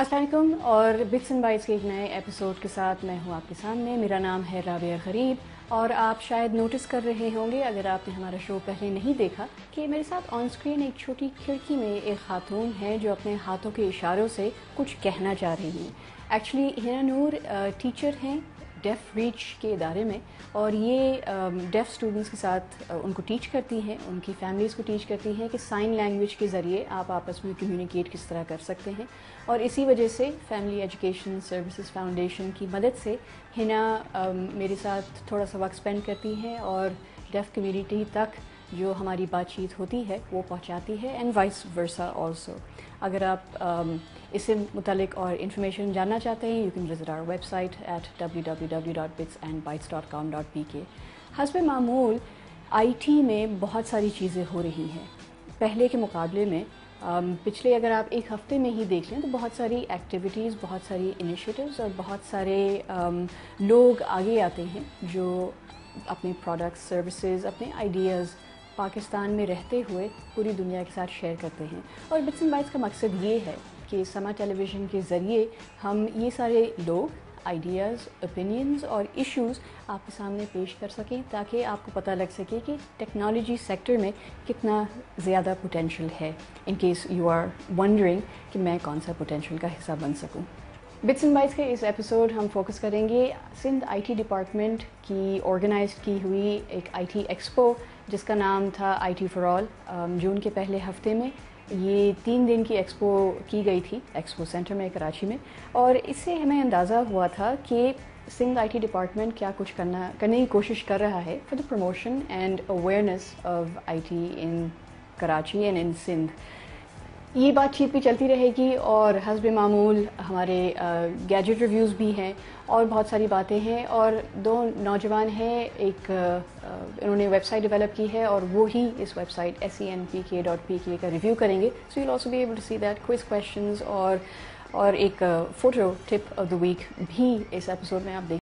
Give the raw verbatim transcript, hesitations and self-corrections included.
अस्सलाम वालेकुम और बिट्स एंड बाइट्स के एक नए एपिसोड के साथ मैं हूं आपके सामने। मेरा नाम है राबिया गरीब और आप शायद नोटिस कर रहे होंगे, अगर आपने हमारा शो पहले नहीं देखा, कि मेरे साथ ऑन स्क्रीन एक छोटी खिड़की में एक खातून है जो अपने हाथों के इशारों से कुछ कहना चाह रही हैं। एक्चुअली हिना नूर टीचर हैं डेफ रीच के इदारे में, और ये डेफ स्टूडेंट्स के साथ उनको टीच करती हैं, उनकी फैमिलीज़ को टीच करती हैं कि साइन लैंग्वेज के ज़रिए आप आपस में कम्युनिकेट किस तरह कर सकते हैं। और इसी वजह से फैमिली एजुकेशन सर्विसेज फाउंडेशन की मदद से हिना मेरे साथ थोड़ा सा वक्त स्पेंड करती हैं और डेफ कम्युनिटी तक जो हमारी बातचीत होती है वो पहुंचाती है, एंड वाइस वर्सा ऑल्सो। अगर आप um, इससे मुतालिक और इन्फॉर्मेशन जानना चाहते हैं, you can visit our website at W W W dot bits and bytes dot com dot P K. हस्ब मामूल आईटी में बहुत सारी चीज़ें हो रही हैं पहले के मुकाबले में। um, पिछले अगर आप एक हफ़्ते में ही देख लें तो बहुत सारी एक्टिविटीज़, बहुत सारी इनिशिएटिव्स और बहुत सारे um, लोग आगे आते हैं जो अपने प्रोडक्ट्स, सर्विसेज, अपने आइडियाज़ पाकिस्तान में रहते हुए पूरी दुनिया के साथ शेयर करते हैं। और बिट्स एंड बाइट्स का मकसद ये है कि समा टेलीविज़न के ज़रिए हम ये सारे लोग, आइडियाज़, ओपिनियंस और इश्यूज़ आपके सामने पेश कर सकें, ताकि आपको पता लग सके कि टेक्नोलॉजी सेक्टर में कितना ज़्यादा पोटेंशियल है, in case you are wondering कि मैं कौन सा पोटेंशियल का हिस्सा बन सकूं। बिट्स एंड बाइट्स के इस एपिसोड हम फोकस करेंगे सिंध आईटी डिपार्टमेंट की ऑर्गेनाइज की हुई एक आईटी एक्सपो जिसका नाम था आईटी फॉर ऑल। जून के पहले हफ्ते में ये तीन दिन की एक्सपो की गई थी एक्सपो सेंटर में कराची में, और इससे हमें अंदाज़ा हुआ था कि सिंध आईटी डिपार्टमेंट क्या कुछ करना करने की कोशिश कर रहा है for the promotion and awareness of IT in Karachi and in Sindh. ये बातचीत भी चलती रहेगी और हस्ब मामूल हमारे गैजेट रिव्यूज़ भी हैं और बहुत सारी बातें हैं। और दो नौजवान हैं, एक uh, इन्होंने वेबसाइट डेवलप की है और वो ही इस website S E N P K dot P K का रिव्यू करेंगे। So you will also be able to see that, quiz questions और और एक photo tip of the week भी इस एपिसोड में आप देख